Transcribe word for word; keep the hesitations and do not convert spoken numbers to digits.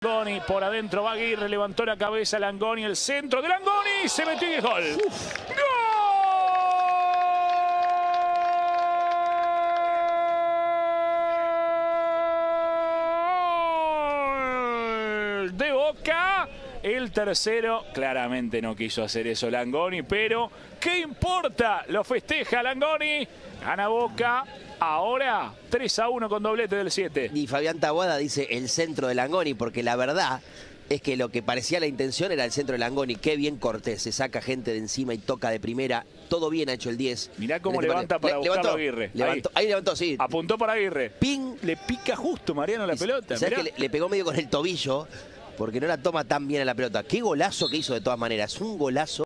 Langoni, por adentro va Aguirre, levantó la cabeza Langoni, el centro de Langoni, se metió y es gol. Uf. ¡Gol! De Boca. El tercero, claramente no quiso hacer eso Langoni, pero ¿qué importa? Lo festeja Langoni, gana Boca. Ahora tres a uno con doblete del siete. Y Fabián Taboada dice el centro de Langoni, porque la verdad es que lo que parecía la intención era el centro de Langoni. Qué bien Cortés, se saca gente de encima y toca de primera. Todo bien ha hecho el diez. Mirá cómo levanta para le, buscar levantó, a Aguirre. Levantó, ahí. ahí levantó, sí. Apuntó para Aguirre. Ping. Le pica justo Mariano la y, pelota. ¿Sabes que le, le pegó medio con el tobillo? Porque no la toma tan bien a la pelota. Qué golazo que hizo de todas maneras. Un golazo.